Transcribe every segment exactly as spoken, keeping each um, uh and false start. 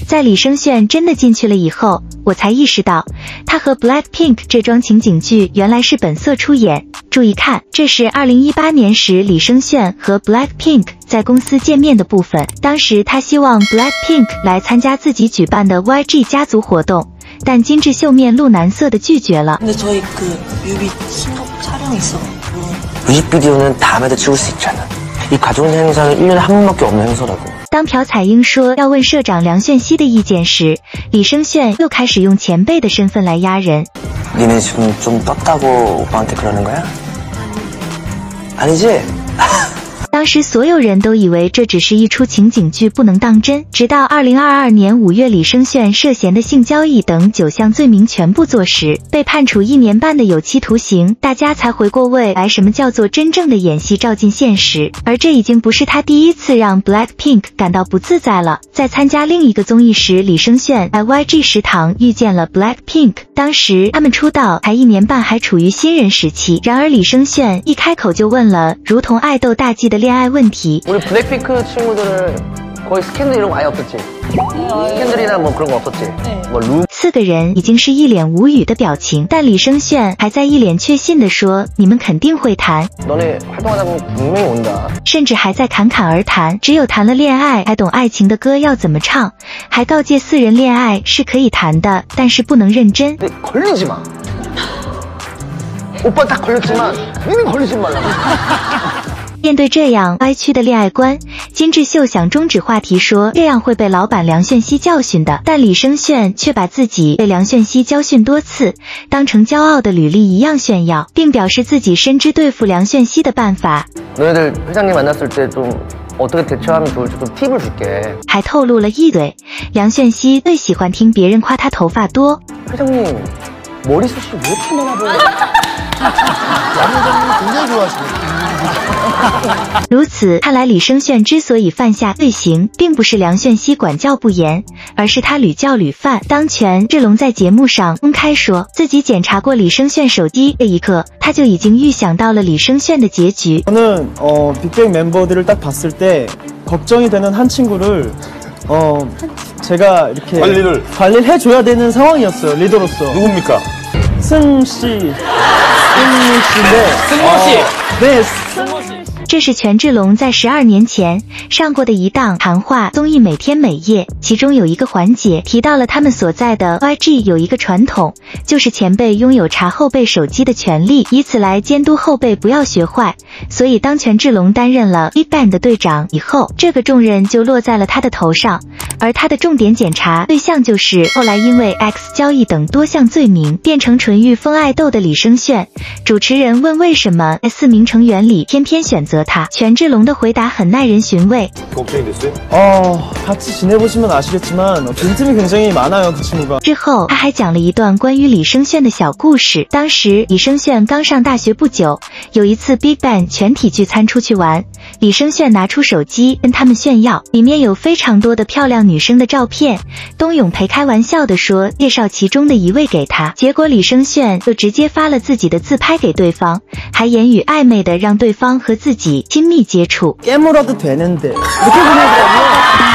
在李胜炫真的进去了以后，我才意识到，他和 Blackpink 这桩情景剧原来是本色出演。注意看，这是二零一八年时李胜炫和 Blackpink 在公司见面的部分。当时他希望 Blackpink 来参加自己举办的 Y G 家族活动，但金智秀面露难色的拒绝了。 근데 저희 그 뮤비 신곡 촬영이 있어가지고 뮤직비디오는 다음에도 찍을 수 있잖아. 이 가족 행사는 일 년에 한 번밖에 없는 행사라고. 当朴彩英说要问社长梁炫熙的意见时，李胜炫又开始用前辈的身份来压人。 니네 지금 좀 떴다고 오빠한테 그러는 거야? 아니지? 当时所有人都以为这只是一出情景剧，不能当真。直到二零二二年五月，李胜炫涉嫌的性交易等九项罪名全部坐实，被判处一年半的有期徒刑，大家才回过味来，什么叫做真正的演戏照进现实。而这已经不是他第一次让 Blackpink 感到不自在了。在参加另一个综艺时，李胜炫在 Y G 食堂遇见了 Blackpink， 当时他们出道才一年半，还处于新人时期。然而李胜炫一开口就问了如同爱豆大忌的恋爱问题。 우리 블랙핑크 친구들은 거의 스캔들 이런 거 아예 없었지? 스캔들이나 뭐 그런 거 없었지? 뭐 룸? 四个人已经是一脸无语的表情，但李胜炫还在一脸确信地说：“你们肯定会谈。” 너네 활동하다 보면 분명히 온다. 甚至还在侃侃而谈，只有谈了恋爱才懂爱情的歌要怎么唱，还告诫四人恋爱是可以谈的，但是不能认真。 근데 걸리지 마. 오빠 다 걸렸지만 니는 걸리지 말라. 面对这样歪曲的恋爱观，金智秀想终止话题说这样会被老板梁炫熙教训的，但李胜炫却把自己被梁炫熙教训多次当成骄傲的履历一样炫耀，并表示自己深知对付梁炫熙的办法。 너희들 회장님 만났을 때 좀 어떻게 대처하면 좋을지 좀 팁을 줄게. 还透露了一嘴，梁炫熙最喜欢听别人夸他头发多。 회장님 머리숱이 왜 이렇게 많아 보여? 양 회장님 굉장히 좋아하시네요. 如此看来，李胜炫之所以犯下罪行，并不是梁炫熙管教不严，而是他屡教屡犯。当权志龙在节目上公开说自己检查过李胜炫手机的一刻，他就已经预想到了李胜炫的结局。 저는 어, 빅뱅 멤버들을 딱 봤을 때 걱정이 되는 한 친구를 어, 제가 이렇게 관리를 관리를 해줘야 되는 상황이었어요. 리더로서. 누굽니까? 승 씨, 승 씨인데 승모 씨. 어, 네. 这是权志龙在十二年前上过的一档谈话综艺《每天每夜》，其中有一个环节提到了他们所在的 Y G 有一个传统，就是前辈拥有查后辈手机的权利，以此来监督后辈不要学坏。所以当权志龙担任了 BigBang 的队长以后，这个重任就落在了他的头上，而他的重点检查对象就是后来因为 X 交易等多项罪名变成纯欲风爱豆的李胜炫。主持人问为什么四名成员里偏偏选择他，权志龙的回答很耐人寻味。 걱정이 됐어요? 어, 같이 지내보시면 아시겠지만 빈틈이 굉장히 많아요, 그 친구가. 之后他还讲了一段关于李胜炫的小故事。当时李胜炫刚上大学不久，有一次 BigBang 全体聚餐出去玩，李胜炫拿出手机跟他们炫耀，里面有非常多的漂亮女生的照片。东永培开玩笑地说介绍其中的一位给他，结果李胜炫就直接发了自己的自拍给对方，还言语暧昧的让对方和自己亲密接触。 깨물어도 되는데 이렇게 보내더라고요.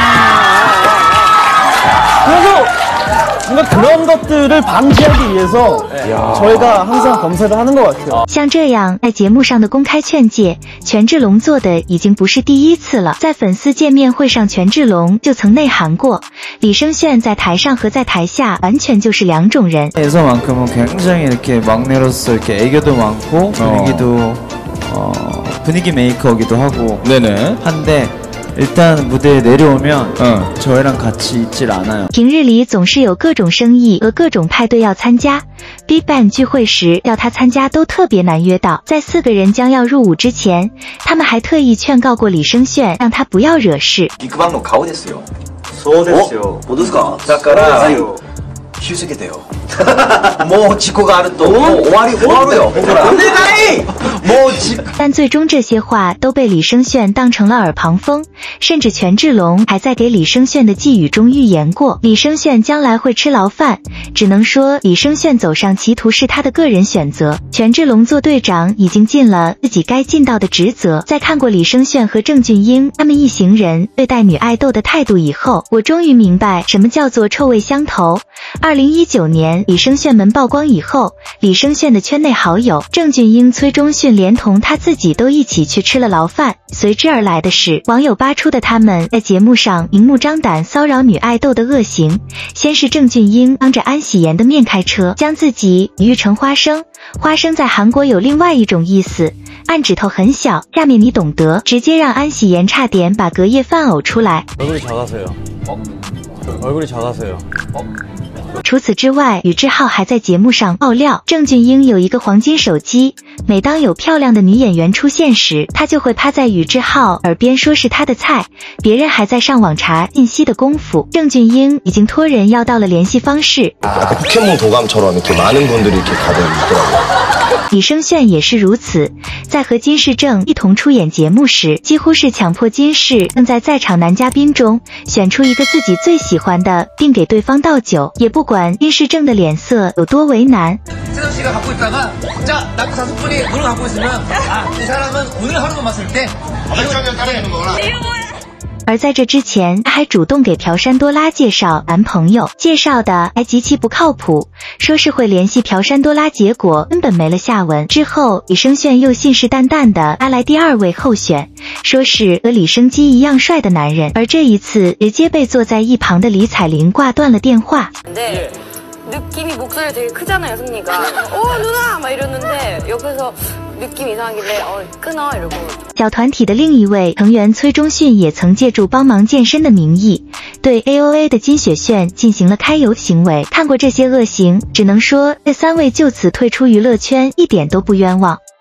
그래서 뭔가 그런 것들을 방지하기 위해서 저희가 항상 검사를 하는 것 같아요. 像这样在节目上的公开劝诫，权志龙做的已经不是第一次了。在粉丝见面会上，权志龙就曾内涵过，李胜炫在台上和在台下完全就是两种人。 에서만큼은 굉장히 이렇게 막내로서 이렇게 애교도 많고 분위기도 어, 분위기 메이커기도 하고 네네. 한데 일단 무대에 내려오면 어. 저희랑 같이 있질 않아요. 平日里总是有各种生意和各种派对要参加 ，BigBang 聚会时要他参加都特别难约到。在四个人将要入伍之前，他们还特意劝告过李胜炫，让他不要惹事。 빅방の顔ですよ。そうですよ。本当ですか？だから気をつけてよ。もう事故があるともう終わり終わるよ。お願い。もう事故。 但最终这些话都被李承铉当成了耳旁风，甚至权志龙还在给李承铉的寄语中预言过李承铉将来会吃牢饭。只能说李承铉走上歧途是他的个人选择，权志龙做队长已经尽了自己该尽到的职责。在看过李承铉和郑俊英他们一行人对待女爱豆的态度以后，我终于明白什么叫做臭味相投。二零一九年李承铉门曝光以后，李承铉的圈内好友郑俊英、崔中训连同他自己都一起去吃了牢饭。随之而来的是网友扒出的他们在节目上明目张胆骚扰女爱豆的恶行。先是郑俊英当着安喜妍的面开车，将自己比喻成花生，花生在韩国有另外一种意思，按指头很小，下面你懂得，直接让安喜妍差点把隔夜饭呕出来。 얼굴이 작아서요. 어? 얼굴이 작아서요. 어? 除此之外，宇智浩还在节目上爆料，郑俊英有一个黄金手机，每当有漂亮的女演员出现时，他就会趴在宇智浩耳边说是他的菜。别人还在上网查信息的功夫，郑俊英已经托人要到了联系方式。 포켓몬 도감처럼 이렇게 많은 분들이 이렇게 다들 있더라고요. 李承铉也是如此，在和金世正一同出演节目时，几乎是强迫金世正在在场男嘉宾中选出一个自己最喜欢的，并给对方倒酒，也不管金世正的脸色有多为难。 세정 씨가 갖고 있다가 자 남자 다섯 분이 물을 갖고 있으면 아 이 사람은 오늘 하루만 마실 때 발전을 따르는 거구나. 而在这之前，他还主动给朴山多拉介绍男朋友，介绍的还极其不靠谱，说是会联系朴山多拉，结果根本没了下文。之后，李承铉又信誓旦旦的拉来第二位候选，说是和李生基一样帅的男人，而这一次直接被坐在一旁的李彩玲挂断了电话。 느낌이 목소리가 되게 크잖아요, 승리가. 어, 누나! 막 이러는데 옆에서 느낌 이상하길래 어, 끊어 이러고. 小团体的另一位成员崔中训也曾借助帮忙健身的名义，对 A O A 的金雪炫进行了揩油行为。看过这些恶行，只能说这三位就此退出娱乐圈一点都不冤枉。